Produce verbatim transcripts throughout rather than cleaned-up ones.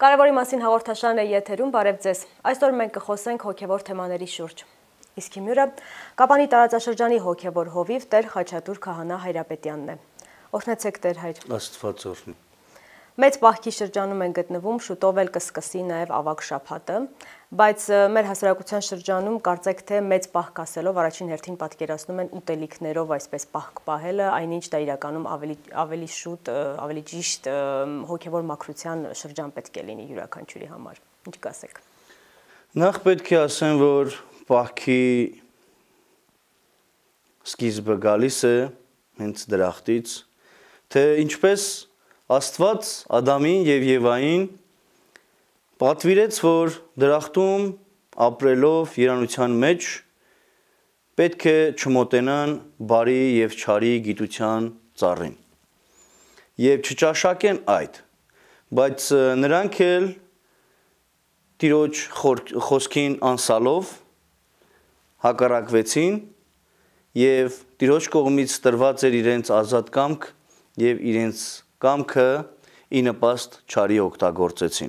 Կարևորի մասին հաղորդաշարն է եթերում, բարև ձեզ։ Այսօր մենք կխոսենք հոգևոր թեմաների շուրջ։ Իսկ հիմյուրը Կապանի տարածաշրջանի հոգևոր հովիվ Տեր Խաչատուր Քահանա Հայրապետյանն է։ Օրհնեցեք Տեր Հայր։ Աստված օրհնի։ Մեծ պահքի շրջանում են գտնվում, շուտով էլ կսկսի նաև ավագ շաբաթը, բայց մեր հասարակության շրջանում կարծեք թե մեծ պահք ասելով առաջին հերթին պատկերացնում են ուտելիքներով այսպես պահք պահելը, այնինչ դա իրականում ավելի ավելի շուտ, ավելի ճիշտ հոգևոր մաքրության շրջան պետք է լինի յուրաքանչյուրի համար։ Ինչ կասեք։ Նախ պետք է ասեմ, որ պահքի սկիզբը գալիս է հենց դրախտից, թե ինչպես Աստված Ադամին և Եվային պատվիրեց, որ դրախտում ապրելով երանության մեջ պետք է չմոտենան բարի և չարի գիտության ծառին և չճաշակեն այդ, բայց նրանք էլ Տիրոջ խոսքին անսալով հակառակվեցին և Տիրոջ կողմից տրված էր իրենց ազատ կամք և իրենց կամքը ի նպաստ չարի օգտագործեցին։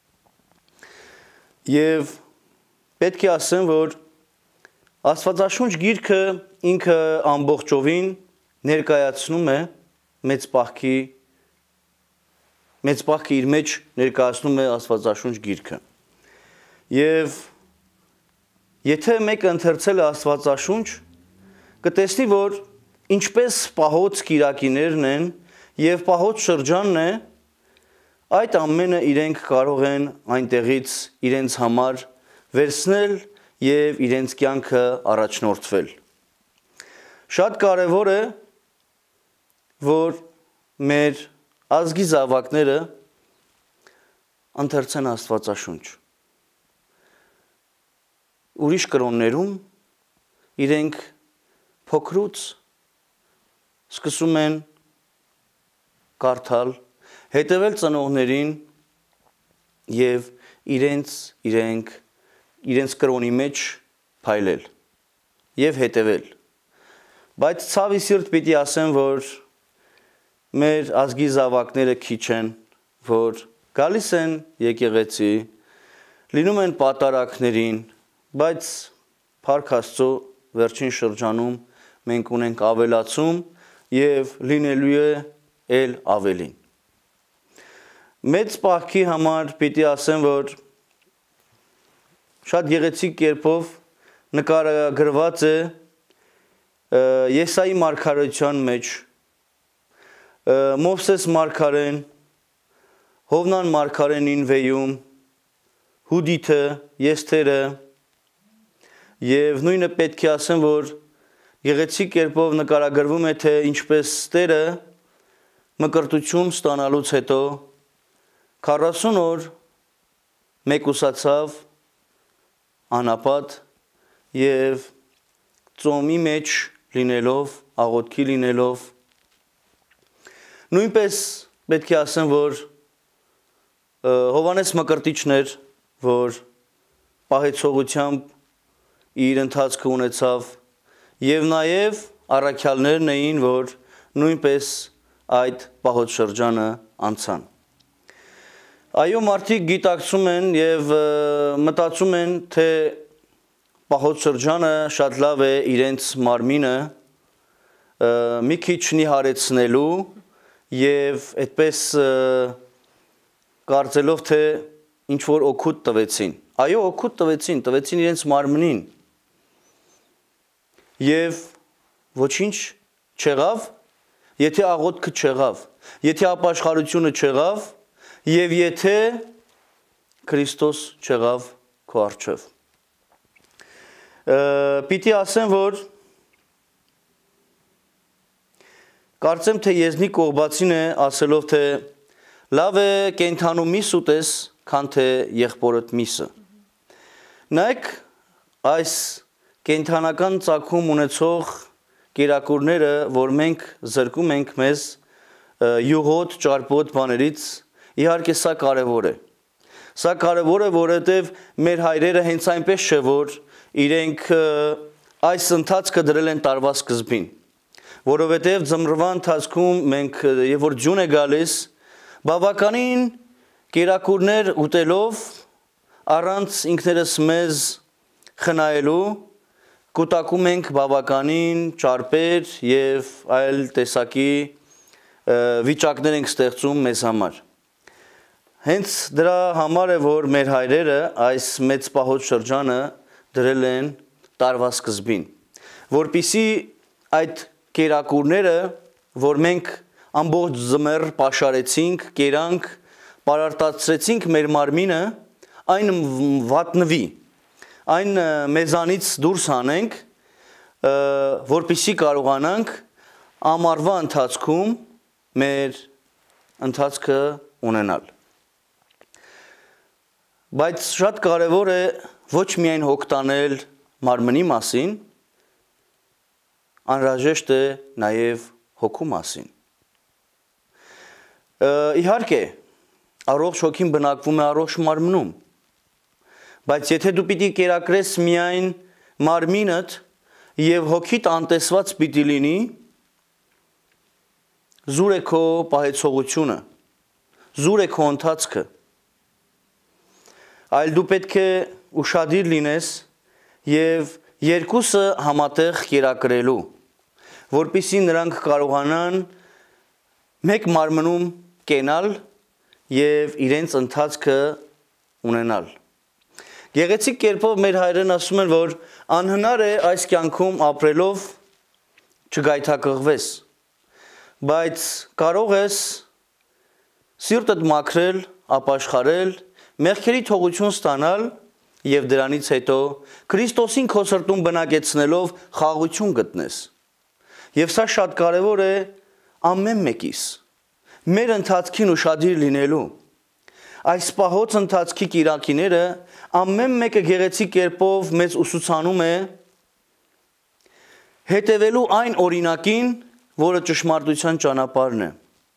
Եվ պետք է ասեմ, որ Աստվածաշունչ գիրքը ինքը ամբողջովին ներկայացնում է մեծ պահքի մեծ պահքը իր մեջ ներկայացնում է Աստվածաշունչ գիրքը։ Եվ եթե մեկը ընթերցել է Աստվածաշունչ, կտեսնի, որ ինչպես պահոց կիրակիներն են և պահոց շրջանն է, այդ ամենը իրենք կարող են այնտեղից իրենց համար վերցնել և իրենց կյանքը առաջնորդվել։ Շատ կարևոր է, որ մեր ազգի զավակները ընթերցեն Աստվածաշունչ։ Ուրիշ կրոններում իրենք փոքրուց սկսում են կարդալ, հետևել ծնողներին և իրենց, իրենք, իրենց կրոնի մեջ փայլել և հետևել։ Բայց ցավի սիրտ պիտի ասեմ, որ մեր ազգի զավակները քիչ են, որ գալիս են եկեղեցի, լինում են պատարագներին, բայց փառք Աստծո վերջին շրջանում մենք ունենք ավելացում և լինելու է էլ ավելին։ Մեծ պահքի համար պիտի ասեմ, որ շատ գեղեցիկ կերպով նկարագրված է Եսայի մարգարեության մեջ, Մովսես մարգարեն, Հովնան մարգարենին վեյում, Հուդիթը, Եսթերը և նույնը պետք է ասեմ, որ գեղեցիկ կերպով նկարագրվում է, թե ինչպես Տերը մկրտություն ստանալուց հետո քառասուն օր մեկուսացավ անապատ և ծոմի մեջ լինելով, աղոթքի լինելով։ Նույնպես պետք է ասեմ, որ Հովհաննես Մկրտիչն էր, որ պահեցողությամբ իր ընթացքը ունեցավ և նաև առաքյալներն էին, որ նույնպես այդ պահոց շրջանը անցան։ Այո, մարդիկ գիտակցում են և մտածում են, թե պահոց շրջանը շատ լավ է իրենց մարմինը մի քիչ նիհարեցնելու և այդպես կարծելով, թե ինչ-որ օգուտ տվեցին։ Այո, օգուտ տվեցին, տվեցին իրենց մարմնին և ոչինչ չեղավ, եթե աղոթքը չեղավ, եթե ապաշխարությունը չեղավ և եթե Քրիստոս չեղավ քո առջև։ Պիտի ասեմ, որ կարծեմ, թե եզնիկ Կողբացին է ասելով, թե լավ է կենդանու միս ուտես, քան թե եղբորդ միսը։ Նայեք այս կենդանական ծագում ունեցող կերակուրները, որ մենք զրկում ենք մեզ յուղոտ, ճարպոտ բաներից, իհարկե սա կարևոր է։ Սա կարևոր է, որովհետև մեր հայրերը հենց այնպես չէ, որ իրենք այս ընթացքը դրել են տարվա սկզբին, որովհետև ձմռվա ընթացքում մենք, երբ որ ձյուն է գալիս, բավականին կերակուրներ ուտելով առանց ինքներս մեզ խնայելու կուտակում ենք բավականին ճարպեր եւ այլ տեսակի վիճակներ ենք ստեղծում մեզ համար։ Հենց դրա համար է, որ մեր հայրերը այս մեծ պահոց շրջանը դրել են տարվա սկզբին, որպիսի այդ կերակուրները, որ մենք ամբողջ ձմեռ պաշարեցինք, կերանք, պարարտացրեցինք մեր մարմինը, այն վատնվի, այն մեզանից դուրս հանենք, որպիսի կարողանանք ամառվա ընթացքում մեր ընթացքը ունենալ։ Բայց շատ կարևոր է ոչ միայն հոգ տանել մարմնի մասին, անհրաժեշտ է նաև հոգու մասին։ Իհարկե, առողջ հոգին բնակվում է առողջ մարմնում, բայց եթե դու պիտի կերակրես միայն մարմինդ եւ հոգիդ անտեսված պիտի լինի, զուր է քո պահեցողությունը, զուր է քո ընթացքը, այլ դու պետք է ուշադիր լինես եւ երկուսը համատեղ կերակրելու, որպիսի նրանք կարողանան մեկ մարմնում կենալ եւ իրենց ընթացքը ունենալ։ Գեղեցիկ կերպով մեր հայրեն ասում են, որ անհնար է այս կյանքում ապրելով չգայթակղվես, բայց կարող ես սիրտդ մաքրել, ապաշխարել, մեղքերի թողություն ստանալ եւ դրանից հետո Քրիստոսին քո սրտում բնակեցնելով խաղաղություն գտնես։ Եվ սա շատ կարևոր է ամեն մեկիս մեր ընթացքին ուշադիր լինելու։ Այս պահոց ընթացքի կիրակիները ամեն մեկը գեղեցիկ կերպով մեզ ուսուցանում է հետևելու այն օրինակին, որը ճշմարտության ճանապարհն է։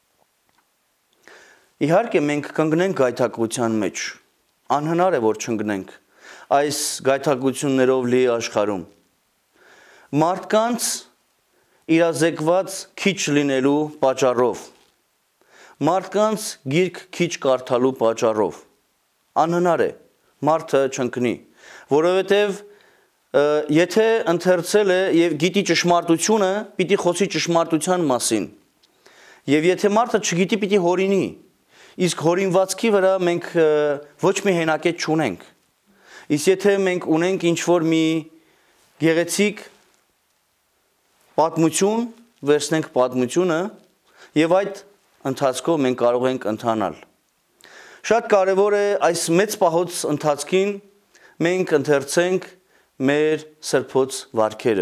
Իհարկե մենք կընկնենք գայթակղության մեջ, անհնար է որ չընկնենք այս գայթակղություններով լի աշխարհում։ Մարդկանց իրազեկված քիչ լինելու պատճառով, մարդկանց գիրք քիչ կարդալու պատճառով անհնար է մարդը չընկնի, որովհետև եթե ընթերցել է եւ գիտի ճշմարտությունը, պիտի խոսի ճշմարտության մասին։ Եվ եթե մարդը չգիտի, պիտի հորինի։ Իսկ հորինվածքի վրա մենք ոչ մի հենակետ չունենք։ Իսկ եթե մենք ունենք ինչ-որ մի գեղեցիկ պատմություն, վերցնենք պատմությունը եւ այդ ընթացքով մենք կարող ենք ընթանալ։ Շատ կարևոր է այս մեծ պահոց ընթացքին մենք ընթերցենք մեր սրբոց վարքերը։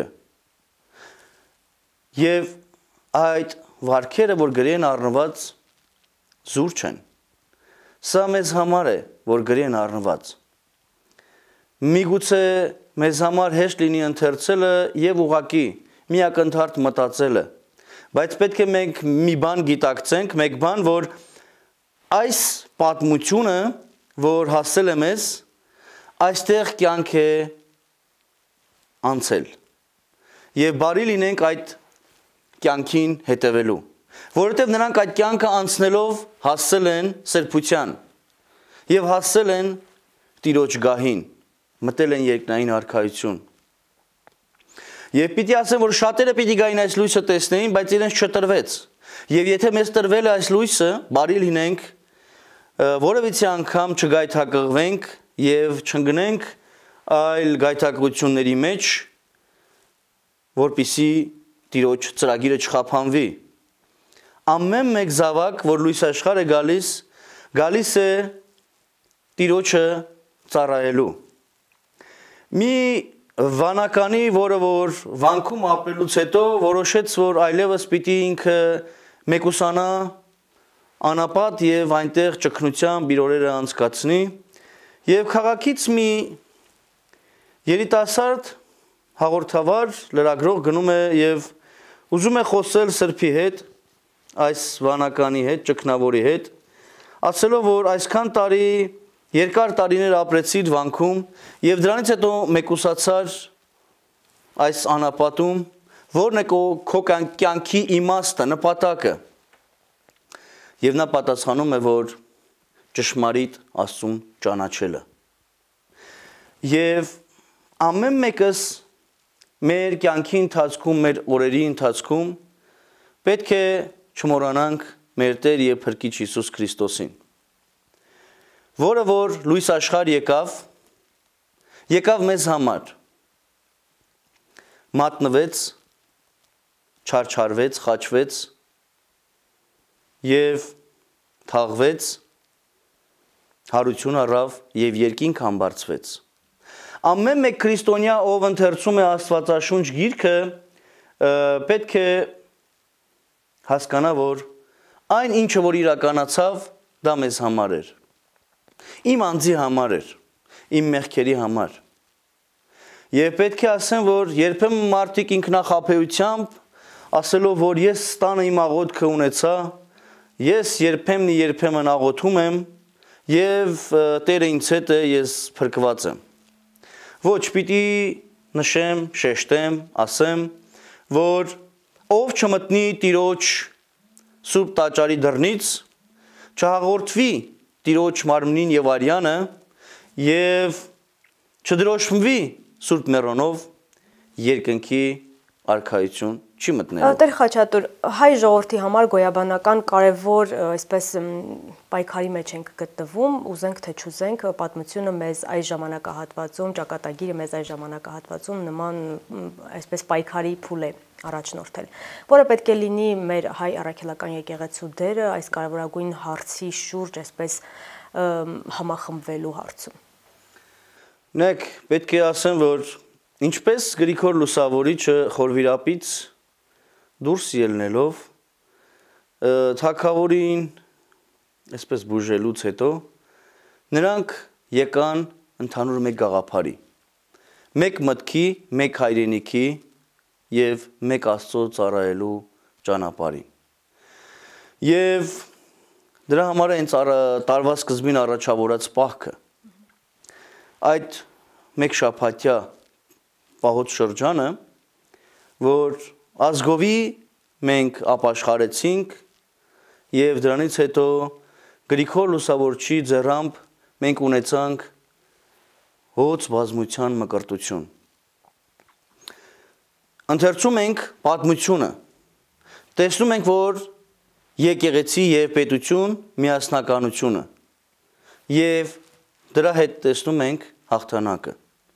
Եվ այդ վարքերը, որ գրի են առնված, զուր չեն։ Սա մեզ համար է, որ գրի են առնված։ Միգուցե մեզ համար հեշտ լինի ընթերցելը եւ ուղակի միակնթարթ մտածելը, բայց պետք է մենք մի բան գիտակցենք, մեկ բան, որ այս պատմությունը, որ հասել է մեզ, այստեղ կյանք է անցել։ Եվ բարի լինենք այդ կյանքին հետևելու, որովհետև նրանք այդ կյանքը անցնելով հասել են սրբության եւ հասել են Տիրոջ գահին, մտել են երկնային արքայություն։ Եվ պիտի ասեմ, որ շատերը պիտի գային այս լույսը տեսնեին, բայց իրենց չտրվեց։ Եվ եթե մեզ տրվել է այս լույսը, բարի լինենք, որևիցե անգամ չգայթակղվենք եւ չընկնենք այլ գայթակղությունների մեջ, որպիսի Տիրոջ ծրագիրը չխափանվի։ Ամեն մեկ զավակ, որ լույս աշխարհ է գալիս, գալիս է Տիրոջը ծառայելու։ Մի վանականի, որը որ վանքում ապրելուց հետո որոշեց, որ այլևս պիտի ինքը մեկուսանա անապատ եւ այնտեղ ճգնության բիրորերը անցկացնի, եւ քաղաքից մի երիտասարդ հաղորդավար լրագրող գնում է եւ ուզում է խոսել սրբի հետ, այս վանականի հետ, ճգնավորի հետ, ասելով, որ այսքան տարի երկար տարիներ ապրեցիր վանքում եւ դրանից հետո մեկուսացար այս անապատում, որն է քո կյանքի իմաստը, նպատակը։ Եվ նա պատասխանում է, որ ճշմարիտ Աստծուն ճանաչելը։ Եվ ամեն մեկս մեր կյանքի ընթացքում, մեր օրերի ընթացքում պետք է չմոռանանք մեր Տեր եւ Փրկիչ Հիսուս Քրիստոսին, որը որ լույս աշխարհ եկավ, եկավ մեզ համար, մատնվեց, չարչարվեց, խաչվեց եւ թաղվեց, հարություն առավ եւ երկինք համբարձվեց։ Ամեն մեկ քրիստոնյա, ով ընթերցում է Աստվածաշունչ գիրքը, պետք է հասկանա, որ այն ինչը որ իրականացավ, դա մեզ համար էր։ Իմ անձի համար էր, իմ մեղքերի համար։ Եվ պետք է ասեմ, որ երբեմն մարդիկ ինքնախաբեությամբ ասելով, որ ես տանը իմ աղոթքը ունեցա, ես երբեմն երբեմն աղոթում եմ եւ Տերը ինձ հետ է, ես փրկված եմ։ Ոչ, պիտի նշեմ, շեշտեմ, ասեմ, որ ով չմտնի Տիրոջ Սուրբ տաճարի դռնից, չհաղորդվի Տիրոջ մարմնին եւ արյանը եւ չդրոշմվի Սուրբ մեռոնով, երկնքի արքայություն չի մտնելու։ Տեր Խաչատուր, հայ ժողովրդի համար գոյաբանական կարևոր այսպես պայքարի մեջ ենք գտնվում, ուզենք թե չուզենք, պատմությունը մեզ այս ժամանակահատվածում, ճակատագիրը մեզ այս ժամանակահատվածում նման այսպես պայքարի փուլ է առաջնորդել, որը պետք է լինի մեր հայ առաքելական եկեղեցու դերը այս կարևորագույն հարցի շուրջ այսպես համախմբվելու հարցում։ Նեք, պետք է ասեմ, որ ինչպես Գրիգոր Լուսավորիչը խորվիրապից դուրս ելնելով թագավորին այսպես բուժելուց հետո նրանք եկան ընդհանուր մեկ գաղափարի, մեկ մտքի, մեկ հայրենիքի եւ մեկ Աստծո ծառայելու ճանապարհին։ Եվ դրա համար է հենց տարվա սկզբին առաջավորած պահքը, այդ մեկ շաբաթյա պահոց շրջանը, որ ազգովի մենք ապաշխարեցինք եւ դրանից հետո Գրիգոր Լուսավորչի ձեռամբ մենք ունեցանք հոծ բազմության մկրտություն։ Ընթերցում ենք պատմությունը, տեսնում ենք, որ եկեղեցի եւ պետություն միասնականությունը եւ դրա հետ տեսնում ենք հաղթանակը,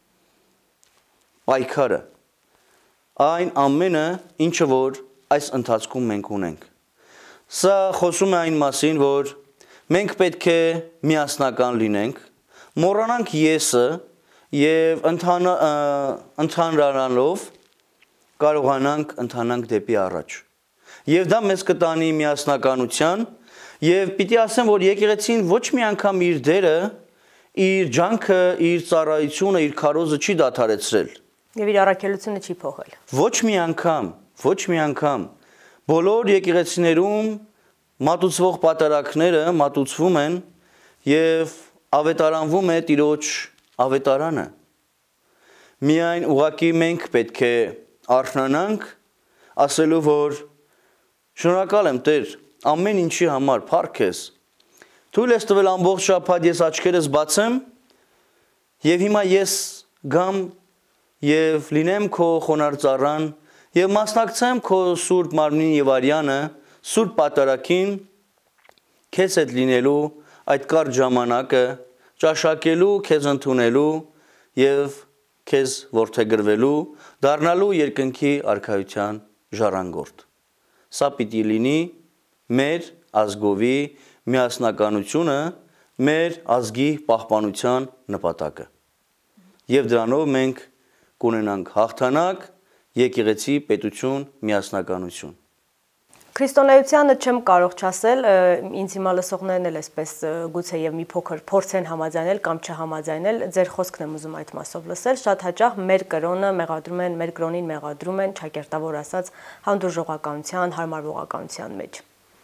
պայքարը, այն ամենը, ինչը որ այս ընթացքում մենք ունենք։ Սա խոսում է այն մասին, որ մենք պետք է միասնական լինենք, մոռանանք եսը եւ ընդհանրանալով կարողանանք ընթանանք դեպի առաջ։ Եվ դա մեզ կտանի միասնականության եւ պիտի ասեմ, որ եկեղեցին ոչ մի անգամ իր դերը, իր ջանքը, իր ծառայությունը, իր քարոզը չի դադարեցրել։ Եվ իր առաքելությունը չի փոխել։ Ոչ մի անգամ, ոչ մի անգամ բոլոր եկեղեցիներում մատուցվող պատարակները մատուցվում են եւ ավետարանվում է Տիրոջ ավետարանը։ Միայն ուղղակի մենք պետք է արթնանանք, ասելով, որ շնորհակալ եմ Տեր, ամեն ինչի համար, փառք ես։ Թույլ ես տվել ամբողջ շաբաթ ես աչքերս բացեմ եւ հիմա ես գամ եւ լինեմ քո խոնարհ ծառան եւ մասնակցեմ քո Սուրբ մարմնին եւ արյանը, Սուրբ պատարակին, քեզ հետ լինելու այդ կարճ ժամանակը, ճաշակելու, քեզ ընդունելու եւ քեզ որդեգրվելու, դառնալու երկնքի արքայության ժառանգորդ։ Սա պիտի լինի մեր ազգովի միասնականությունը, մեր ազգի պահպանության նպատակը։ Եվ դրանով մենք կունենանք հաղթանակ, եկեղեցի, պետություն, միասնականություն։ Քրիստոնեությանը չեմ կարող չասել, ինձ հիմա լսողներն էլ այսպես գուցե եւ մի փոքր փորձեն համաձայնել կամ չհամաձայնել, ձեր խոսքն եմ ուզում այդ մասով լսել, շատ հաճախ մեր կրոնը մեղադրում են, մեր կրոնին մեղադրում են, ճակերտավոր ասած, հանդուրժողականության, հարմարվողականության մեջ։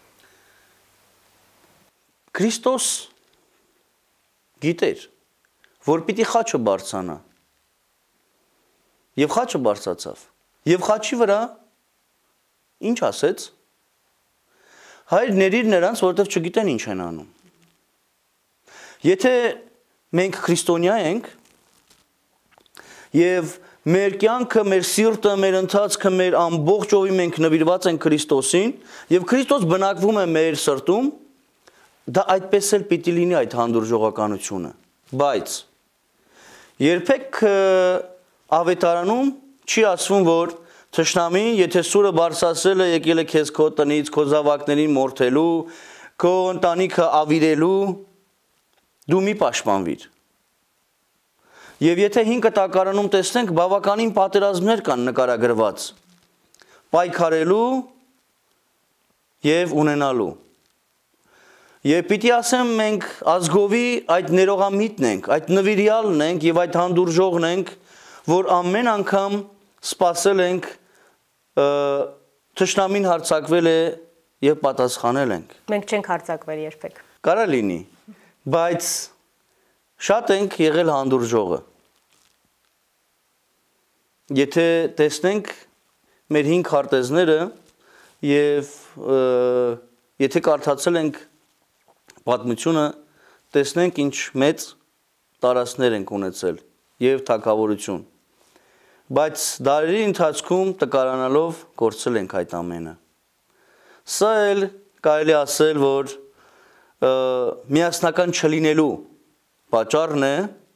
Քրիստոս գիտեր, որ պիտի խաչը բարձրանա։ Եվ խաչը բարձրացավ։ Եվ խաչի վրա ինչ ասեց։ Հայր ների նրանց, որովհետև չգիտեն ինչ են անում։ Եթե մենք քրիստոնյա ենք եւ մեր կյանքը, մեր սիրտը, մեր ընթացքը, մեր ամբողջ ովի մենք նվիրված ենք Քրիստոսին եւ Քրիստոս բնակվում է մեր սրտում, դա այդպես էլ պիտի լինի այդ հանդուրժողականությունը։ Բայց երբեք ավետարանում չի ասվում, որ թշնամին, եթե սուրը բարձրացրել է, եկել է քեզ քո տնից, քո զավակներին մորթելու, քո ընտանիքը ավիրելու, դու մի պաշտպանվիր։ Եվ եթե հին կտակարանում տեսնենք, բավականին պատերազմներ կան նկարագրված, պայքարելու եւ ունենալու։ Եվ պիտի ասեմ, մենք ազգովի այդ ներողամիտն ենք, այդ նվիրյալն ենք եւ այդ հանդուրժողն ենք, որ ամեն անգամ սпасել ենք, թշնամին հարձակվել է եւ պատասխանել ենք։ Մենք չենք հարձակվել երբեք։ Կարա լինի, բայց շատ ենք եղել հանդուրժողը։ Եթե տեսնենք մեր հին քարտեզները եւ եթե կարդացել ենք պատմությունը, տեսնենք ինչ մեծ տարածքներ ենք ունեցել եւ թագավորություն։ Բայց դարերի ընթացքում տկարանալով կորցրել ենք այդ ամենը։ Սա էլ կարելի ասել, որ միասնական չլինելու պատճառն է,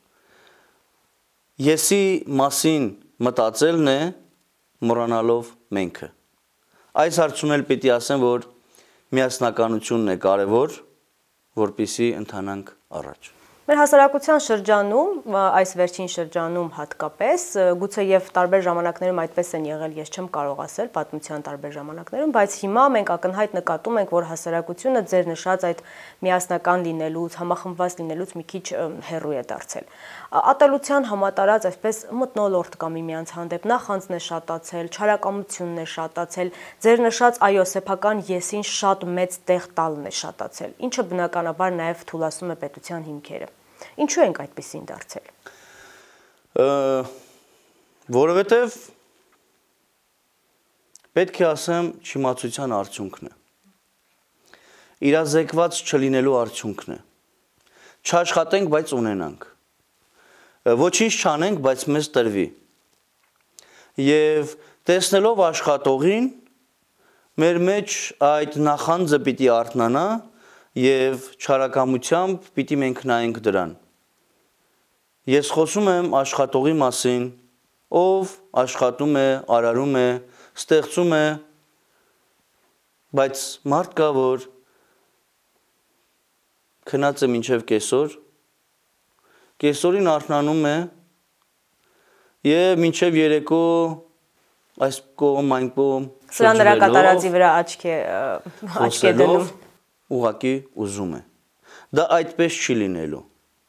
եսի մասին մտածելն է, մոռանալով մենքը։ Այս հարցում էլ պիտի ասեմ, որ միասնականությունն է կարևոր, որպեսզի ընթանանք առաջ։ Մեր հասարակության շրջանում, այս վերջին շրջանում հատկապես, գուցե եւ տարբեր ժամանակներում այդպես են եղել, ես չեմ կարող ասել պատմության տարբեր ժամանակներում, բայց հիմա մենք ակնհայտ նկատում ենք, որ հասարակությունը ձեր նշած այդ միասնական լինելուց, համախմբված լինելուց մի քիչ հեռու է դարձել։ Ատելության համատարած այսպես մթնոլորտ կա միմյանց հանդեպ, նախանձն է շատացել, չարակամությունն է շատացել, ձեր նշած այո սեփական եսին շատ մեծ տեղ տալն է շատացել, ինչը բնականաբար նաեւ թուլացնում է պետության հիմքերը։ Ինչու ենք այդպեսին դարձել։ Որովհետև պետք է ասեմ չիմացության արդյունքն է։ Իրազեկված չլինելու արդյունքն է։ Չաշխատենք, բայց ունենանք։ Ոչինչ չանենք, բայց մեզ տրվի։ Եվ տեսնելով աշխատողին, մեր մեջ այդ նախանձը պիտի արթնանա եւ չարակամությամբ պիտի մենք նայենք դրան։ Ես խոսում եմ աշխատողի մասին, ով աշխատում է, արարում է, ստեղծում է, բայց մարդ կա, որ քնած է մինչև կեսօր, կեսօրին արթնանում է եւ մինչև երեկո այս կողմ այն կողմ սրա նրա կատարածի վրա աչք է աչք է դնում, ուղակի ուզում է։ Դա այդպես չի լինելու։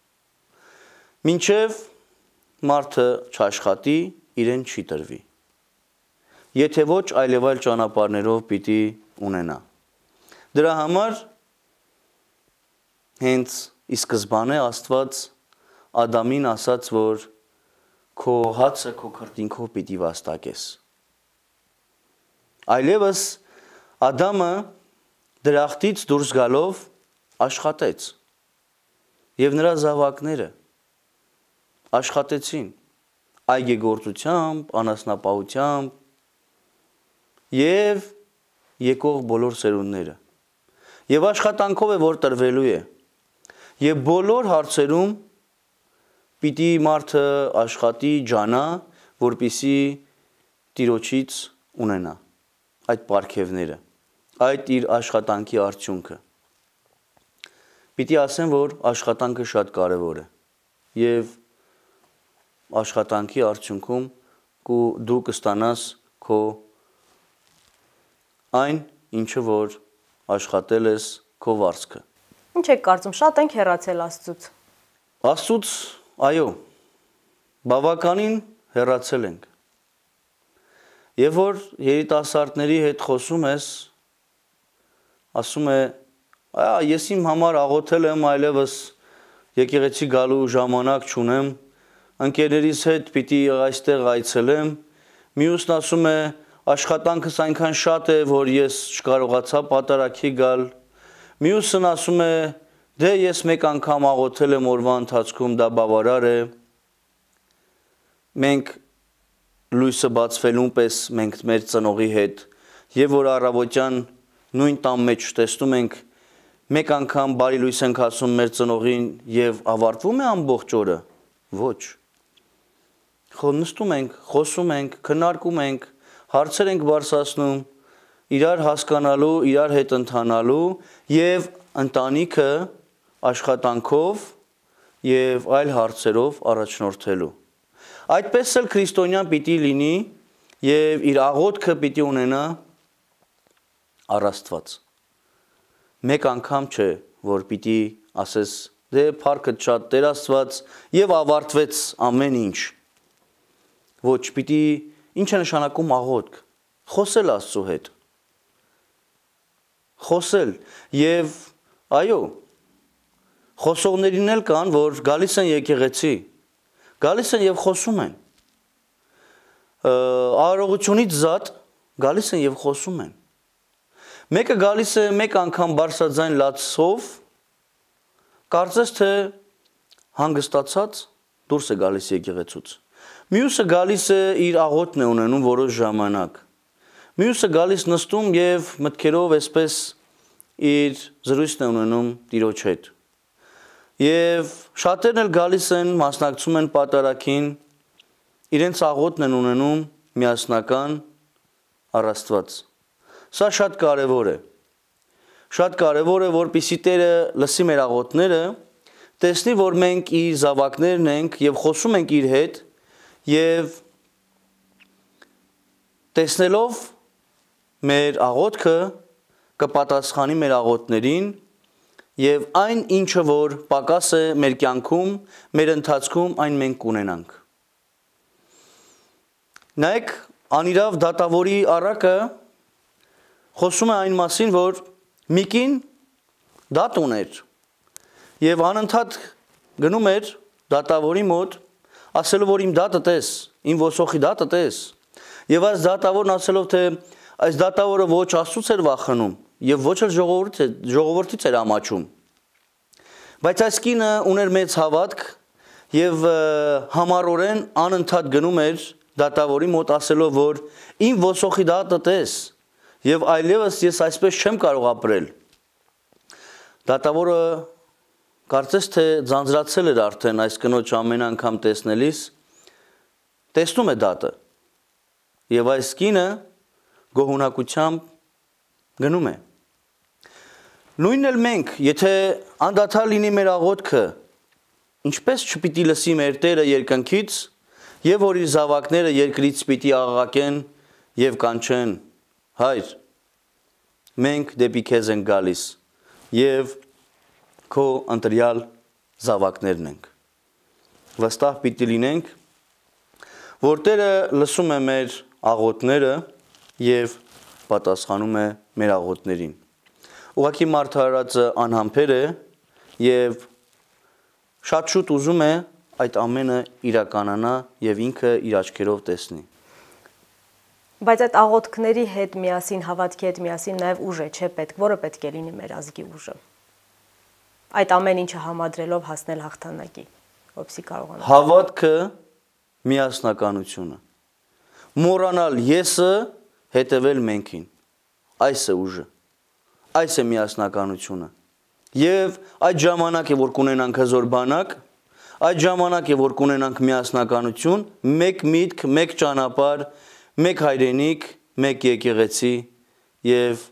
Մինչև մարդը չաշխատի, իրեն չի տրվի։ Եթե ոչ, այլև այլ ճանապարհներով պիտի ունենա։ Դրա համար հենց ի սկզբանե Աստված Ադամին ասաց, որ քո հացը քո քրտինքով պիտի վաստակես։ Այլևս Ադամը դրախտից դուրս գալով աշխատեց եւ նրա զավակները աշխատեցին այգեգործությամբ, անասնապահությամբ եւ եկող բոլոր սերունդները։ Եվ աշխատանքով է, որ տրվելու է։ Եվ բոլոր հարցերում պիտի մարդը աշխատի, ջանա, որպեսզի Տիրոջից ունենա այդ պարգևները, այդ իր աշխատանքի արդյունքը։ Պիտի ասեմ, որ աշխատանքը շատ կարևոր է եւ աշխատանքի արդյունքում դու կստանաս քո այն, ինչը որ աշխատել ես քո վարձքը։ Ինչ եք կարծում, շատ ենք հեռացել Աստծուց։ Աստծուց, այո, բավականին հեռացել ենք։ Եվ որ երիտասարդների հետ խոսում ես, ասում է, «Ա, ես իմ համար աղոթել եմ, այլևս եկեղեցի գալու ժամանակ չունեմ, ընկերներիս հետ պիտի այստեղ այցելեմ», մյուսն ասում է, աշխատանքս այնքան շատ է, որ ես չկարողացա պատարագի գալ, մյուսն ասում է, Դե ես մեկ անգամ աղոթել եմ օրվա ընթացքում, դա բավարար է։ Մենք լույսը բացվելուն պես մենք մեր ծնողի հետ եւ որ առավոտյան նույն տան մեջ տեսնում ենք մեկ անգամ բարի լույս ենք ասում մեր ծնողին եւ ավարտվում է ամբողջ օրը։ Ոչ։ Նստում ենք, խոսում ենք, քննարկում ենք, հարցեր ենք բարձրացնում, իրար հասկանալու, իրար հետ ընթանալու եւ ընտանիքը աշխատանքով եւ այլ հարցերով առաջնորդելու։ Այդպես էլ քրիստոնյան պիտի լինի եւ իր աղոթքը պիտի ունենա առաստված։ Մեկ անգամ չէ, որ պիտի ասես դե փառքը շատ Տեր Աստված եւ ավարտվեց ամեն ինչ։ Ոչ, պիտի ինչ է նշանակում աղոթք։ Խոսել Աստծո հետ։ Խոսել եւ այո, խոսողներին էլ կան, որ գալիս են եկեղեցի, գալիս են եւ խոսում են։ Արարողությունից զատ գալիս են եւ խոսում են։ Մեկը գալիս է մեկ անգամ բարձրաձայն լացով, կարծես թե հանգստացած դուրս է գալիս եկեղեցուց։ Մյուսը գալիս է իր աղոթն է ունենում որոշ ժամանակ։ Մյուսը գալիս նստում եւ մտքերով այսպես իր զրույցն է ունենում Տիրոջ հետ։ Եվ շատերն էլ գալիս են, մասնակցում են պատարագին, իրենց աղոթն են ունենում միասնական առաստված։ Սա շատ կարևոր է։ Շատ կարևոր է, որպեսզի Տերը լսի մեր աղոթները, տեսնի, որ մենք իր զավակներն ենք եւ խոսում ենք իր հետ եւ տեսնելով մեր աղոթքը կպատասխանի մեր աղոթներին եւ այն ինչը որ պակաս է մեր կյանքում, մեր ընթացքում այն մենք կունենանք։ Նայեք, անիրավ դատավորի առակը խոսում է այն մասին, որ Միկին դատ ուներ եւ անընդհատ գնում էր դատավորի մոտ, ասելով որ իմ դատը տես, իմ ոսոխի դատը տես։ Եվ այս դատավորն ասելով թե այս դատավորը ոչ Աստծուց էր վախենում եւ ոչ էլ ժողովրդից էր ամաչում։ Բայց այս կինը ուներ մեծ հավատք եւ համառորեն անընդհատ գնում էր դատավորի մոտ ասելով որ իմ ոսոխի դատը տես եւ այլևս ես այսպես չեմ կարող ապրել։ Դատավորը կարծես թե ձանձրացել էր արդեն այս կնոջ ամեն անգամ տեսնելիս, տեսնում է դատը եւ այս կինը գոհունակությամբ գնում է։ Նույնն էլ մենք, եթե անդադար լինի մեր աղոթքը, ինչպես չպիտի լսի մեր Տերը երկնքից եւ որ իր զավակները երկրից պիտի աղաղակեն եւ կանչեն. Հայր, մենք դեպի քեզ ենք գալիս եւ քո ընտրյալ զավակներն ենք։ Վստահ պիտի լինենք, որ Տերը լսում է մեր աղոթները եւ պատասխանում է մեր աղոթներին։ Ուղղակի մարդարարածը անհամբեր է եւ շատ շուտ ուզում է այդ ամենը իրականանա եւ ինքը իր աչքերով տեսնի։ Բայց այդ աղոթքների հետ միասին, հավատքի հետ միասին նաեւ ուժ է, չէ՞ պետք, որը պետք է լինի մեր ազգի ուժը։ Այդ ամեն ինչը համադրելով հասնել հաղթանակի, որպեսզի կարողանանք։ Հավատքը, միասնականությունը։ Մոռանալ եսը, հետևել մենքին։ Այս է ուժը։ Այս է միասնականությունը։ Եվ այդ ժամանակ է որ կունենանք հզոր բանակ, այդ ժամանակ է որ կունենանք միասնականություն, մեկ միտք, մեկ ճանապարհ, մեկ հայրենիք, մեկ եկեղեցի եւ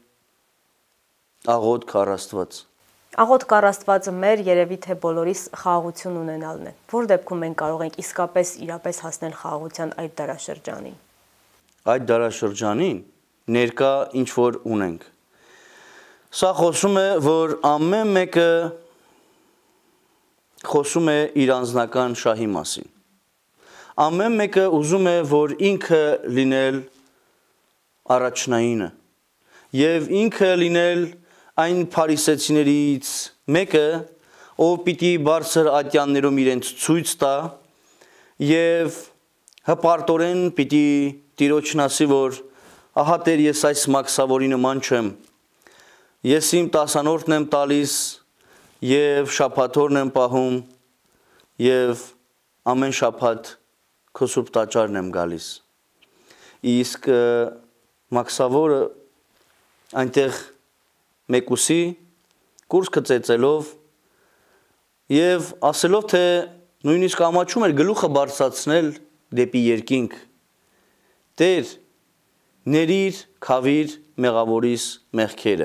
աղոթք առ Աստված։ Աղոթք առ Աստվածը մեր երևի թե բոլորիս խաղաղություն ունենալն է։ Որ դեպքում մենք կարող ենք իսկապես իրապես հասնել խաղաղության այդ դարաշրջանին։ Այդ դարաշրջանին ներկա ինչ որ ունենք։ Սա խոսում է, որ ամեն մեկը խոսում է իր անձնական շահի մասին։ Ամեն մեկը ուզում է, որ ինքը լինել առաջնայինը եւ ինքը լինել այն փարիսեցիներից մեկը, ով պիտի բարձր ատյաններում իրենց ցույց տա եւ հպարտորեն պիտի Տիրոջն ասի, որ ահա Տեր ես այս մաքսավորի նման չեմ։ Ես իմ տասանորդն եմ տալիս եւ շաբաթորն եմ պահում եւ ամեն շաբաթ քո սուրբ տաճարն եմ գալիս։ Իսկ մաքսավորը այնտեղ մեկուսի կուրս կծեցելով եւ ասելով թե նույնիսկ ամաչում էր գլուխը բարձրացնել դեպի երկինք։ Տեր, ներիր քավիր մեղավորիս մեղքերը։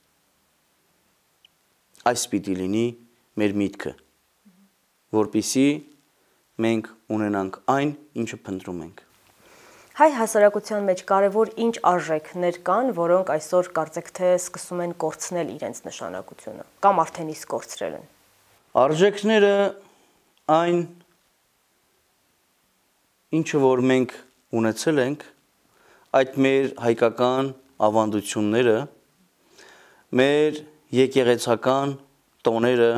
Այս պիտի լինի մեր միտքը, որպիսի մենք ունենանք այն, ինչը փնտրում ենք։ Հայ հասարակության մեջ կարևոր ինչ արժեքներ կան, որոնք այսօր կարծեք թե սկսում են կորցնել իրենց նշանակությունը, կամ արդեն իսկ կորցրել են։ Արժեքները այն ինչը որ մենք ունեցել ենք, այդ մեր հայկական ավանդությունները, մեր եկեղեցական տոները,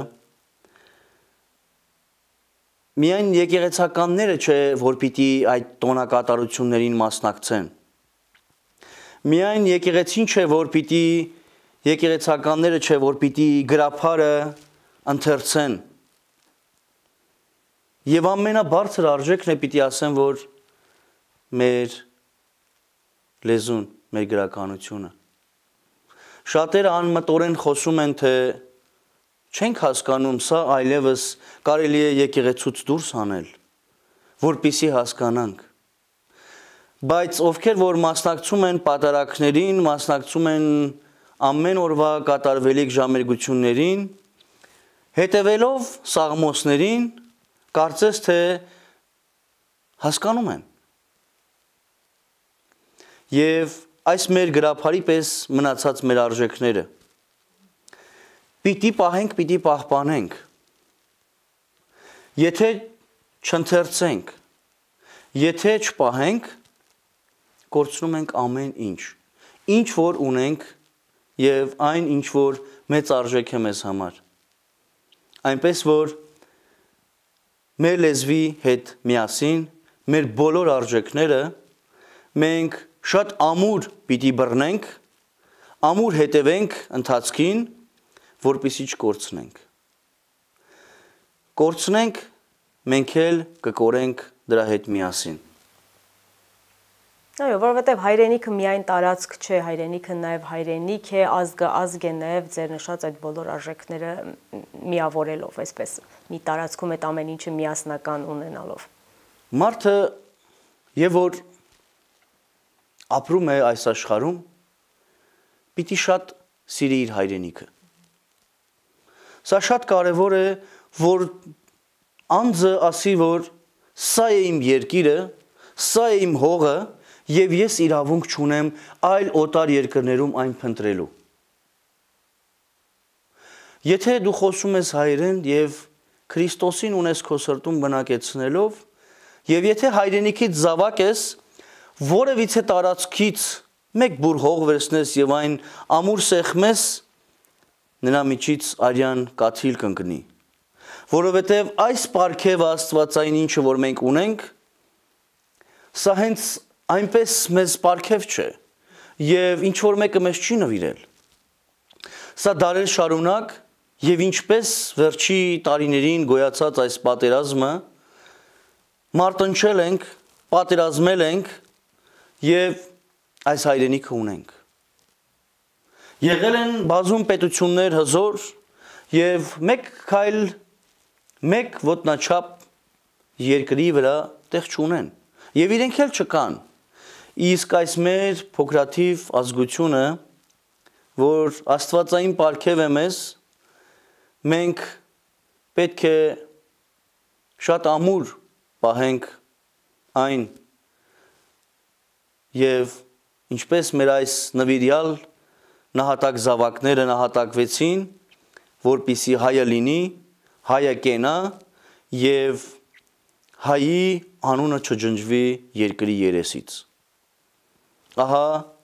միայն եկեղեցականները չէ, որ պիտի այդ տոնակատարություններին մասնակցեն։ Միայն եկեղեցին չէ, որ պիտի եկեղեցականները չէ, որ պիտի գրափարը ընթերցեն։ Եվ ամենաբարձր արժեքն է պիտի ասեմ, որ մեր լեզուն, մեր գրականությունը։ Շատերը անմտորեն խոսում են, թե չենք հասկանում, սա այլևս կարելի է եկեղեցուց դուրս անել, որպիսի հասկանանք։ Բայց ովքեր որ մասնակցում են պատարակներին, մասնակցում են ամեն օրվա կատարվելիք ժամերգություններին, հետևելով սաղմոսներին, կարծես թե հասկանում են։ Եվ այս մեր գրափարի պես մնացած մեր արժեքները պիտի պահենք, պիտի պահպանենք։ Եթե չընթերցենք, եթե չպահենք, կորցնում ենք ամեն ինչ, ինչ որ ունենք եւ այն ինչ որ մեծ արժեք է մեզ համար։ Այնպես որ մեր լեզվի հետ միասին, մեր բոլոր արժեքները մենք շատ ամուր պիտի բռնենք, ամուր հետևենք ընթացքին, որպեսզի չկորցնենք։ Կորցնենք, մենք էլ կկորենք դրա հետ միասին։ Այո, որովհետև հայրենիքը միայն տարածք չէ, հայրենիքը նաև հայրենիք է, ազգը ազգ է նաև ձեր նշած այդ բոլոր արժեքները միավորելով, այսպես մի տարածքում այդ ամեն ինչը միասնական ունենալով։ Մարդը եւ որ ապրում է այս աշխարհում, պիտի շատ սիրի իր հայրենիքը։ Սա շատ կարևոր է, որ անձը ասի, որ սա է իմ երկիրը, սա է իմ հողը, եւ ես իրավունք չունեմ այլ օտար երկրներում այն փնտրելու։ Եթե դու խոսում ես հայերեն եւ Քրիստոսին ունես քո սրտում բնակեցնելով, եւ եթե հայրենիքից զավակ ես, որևիցե տարածքից մեկ բուր հող վերցնես եւ այն ամուր սեղմես, նրա միջից արյան կաթիլ կընկնի։ Որովհետեւ այս պարգևը աստվածային ինչը որ մենք ունենք, սա հենց այնպես մեզ պարգև չէ եւ ինչ որ մեկը մեզ չի նվիրել։ Սա դարեր շարունակ եւ ինչպես վերջի տարիներին գոյացած այս պատերազմը մարտնչել ենք, պատերազմել ենք եւ այս հայրենիքը ունենք։ Եղել են բազում պետություններ հզոր եւ մեկ քայլ, մեկ ոտնաչափ երկրի վրա տեղ չունեն եւ իրենք էլ չկան։ Իսկ այս մեր փոքրաթիվ ազգությունը, որ աստվածային պարգև է մեզ, մենք պետք է շատ ամուր պահենք այն եւ ինչպես մեր այս նվիրյալ նահատակ զավակները նահատակվեցին, որպիսի հայը լինի, հայը կենա եւ հայի անունը չջնջվի երկրի երեսից։ Ահա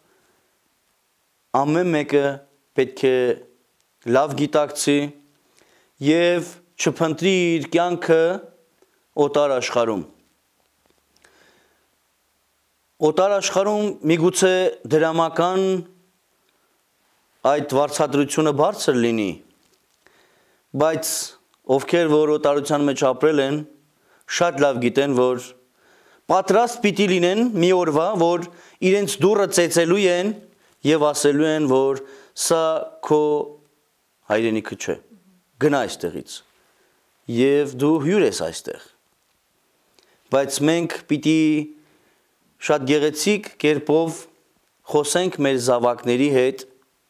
ամեն մեկը պետք է լավ գիտակցի եւ չփնտրի իր կյանքը օտար աշխարհում։ Օտար աշխարհում միգուցե դրամական այդ վարձատրությունը բարձր լինի, բայց ովքեր որ օտարության մեջ ապրել են, շատ լավ գիտեն, որ պատրաստ պիտի լինեն մի օրվա, որ իրենց դուռը ծեծելու են եւ ասելու են, որ սա քո հայրենիքը չէ, գնա այստեղից եւ դու հյուր ես այստեղ։ Բայց մենք պիտի շատ գեղեցիկ կերպով խոսենք մեր զավակների հետ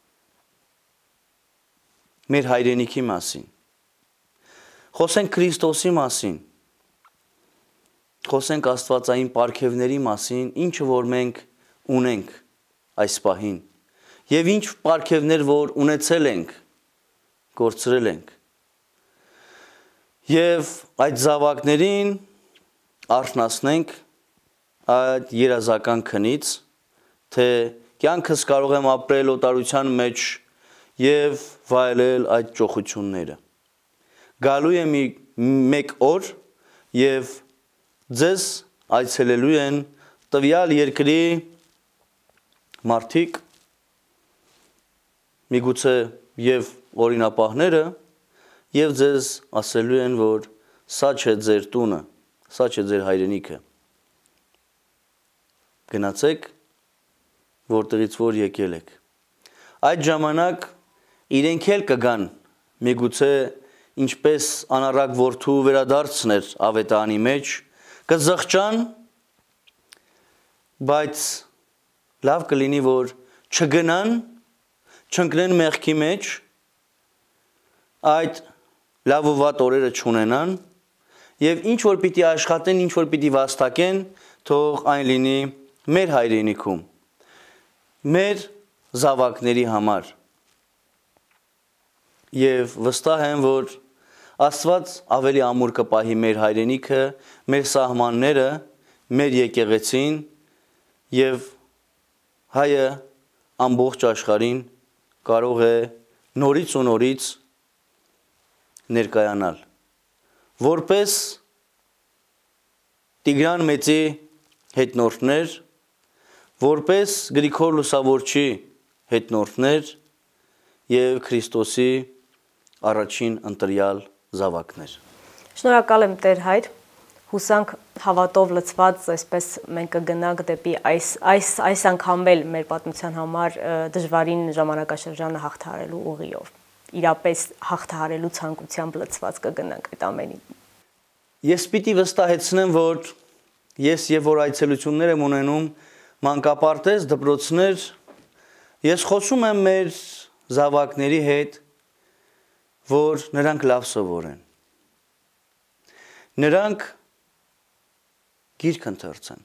մեր հայրենիքի մասին, խոսենք Քրիստոսի մասին, խոսենք աստվածային պարգևների մասին, ինչը որ մենք ունենք այս պահին, եւ ինչ պարգևներ որ ունեցել ենք, կորցրել ենք, եւ այդ զավակներին արթնացնենք այդ երազական քնից, թե կյանքս կարող եմ ապրել օտարության մեջ եւ վայելել այդ ճոխությունները։ Գալու է մի մեկ օր եւ ձեզ այցելելու են տվյալ երկրի մարդիկ, միգուցե եւ օրինապահները, եւ ձեզ ասելու են, որ սա չէ ձեր տունը, սա չէ ձեր հայրենիքը։ Գնացեք, որտեղից որ եկել եք։ Այդ ժամանակ իրենք էլ կգան, միգուցե ինչպես անառակ որդու վերադարձներ ավետարանի մեջ, կզղջան, բայց լավ կլինի, որ չգնան, չընկնեն մեղքի մեջ, այդ լավ ու վատ օրերը չունենան, եւ ինչ որ պիտի աշխատեն, ինչ որ պիտի վաստակեն, թող այն լինի մեր հայրենիքում, մեր զավակների համար։ Եվ վստահ եմ, որ Աստված ավելի ամուր կպահի մեր հայրենիքը, մեր սահմանները, մեր եկեղեցին եւ հայը ամբողջ աշխարհին կարող է նորից ու նորից ներկայանալ, որպես Տիգրան Մեծի հետնորդներ, որպես Գրիգոր Լուսավորչի հետնորդներ եւ Քրիստոսի առաջին ընտրյալ զավակներ։ Շնորհակալ եմ Տեր Հայր, հուսանք հավատով լցված, այսպես մենք կգնանք դեպի այս այս այս անգամ էլ մեր պատմության համար դժվարին ժամանակաշրջանը հաղթահարելու ուղիով, իրապես հաղթահարելու ցանկությամբ լցված կգնանք այդ ամենին։ Ես պիտի վստահեցնեմ, որ ես եւ որ այցելություններ եմ ունենում մանկապարտեզ, դպրոցներ, ես խոսում եմ մեր զավակների հետ, որ նրանք լավ սովորեն, նրանք գիրք ընթերցեն,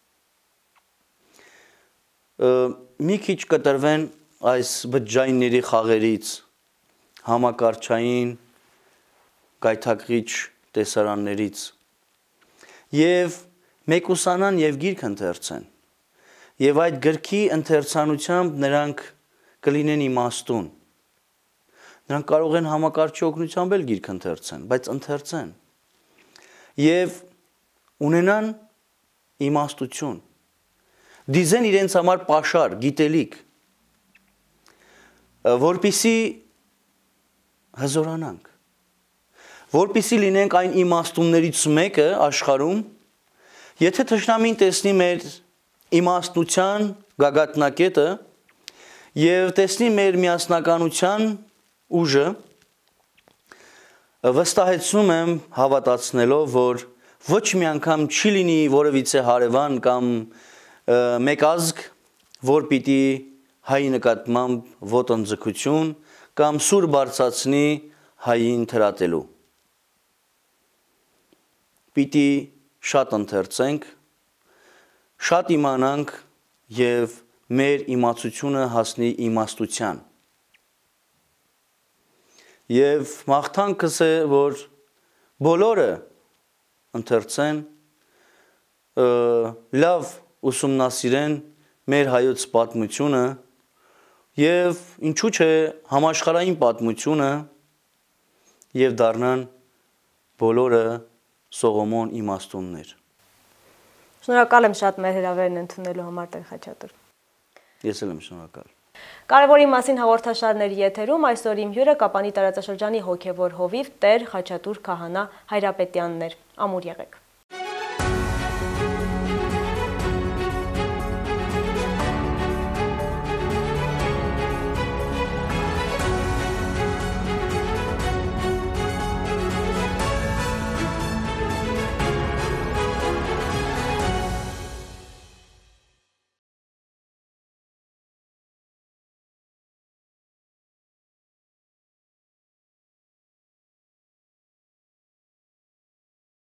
մի քիչ կտրվեն այս բջջայինների խաղերից, համակարգչային գայթակղիչ տեսարաններից եւ մեկուսանան եւ գիրք ընթերցեն, եւ այդ գրքի ընթերցանությամբ նրանք կլինեն իմաստուն, նրանք կարող են համակարգչի օգնությամբ էլ գիրք ընթերցեն, բայց ընթերցեն եւ ունենան իմաստություն, դիզեն իրենց համար պաշար, գիտելիք, որպիսի հզորանանք, որպիսի լինենք այն իմաստուններից մեկը աշխարհում, եթե թշնամին տեսնի մեր իմաստության գագաթնակետը եւ տեսնի մեր միասնականության ուժը, վստահեցնում եմ հավատացնելով, որ ոչ մի անգամ չի լինի որևիցե հարևան կամ մեկ ազգ, որ պիտի հայի նկատմամբ ոտնձգություն կամ սուր բարձացնի հային թրատելու։ Պիտի շատ ընթերցենք, շատ իմանանք եւ մեր իմացությունը հասնի իմաստության։ Եվ մաղթանքս է, որ բոլորը ընթերցեն, լավ ուսումնասիրեն մեր հայոց պատմությունը եւ ինչու՞ չէ համաշխարհային պատմությունը եւ դառնան բոլորը Սողոմոն իմաստուններ։ Շնորհակալ եմ շատ մեր հրավերն ընդունելու համար, Տեր Խաչատուր։ Ես էլ եմ շնորհակալ։ Կարևորի մասին հաղորդաշարների եթերում այսօր իմ հյուրը Կապանի տարածաշրջանի հոգևոր հովիվ Տեր Խաչատուր Քահանա Հայրապետյանն էր։ Ամուր եղեք։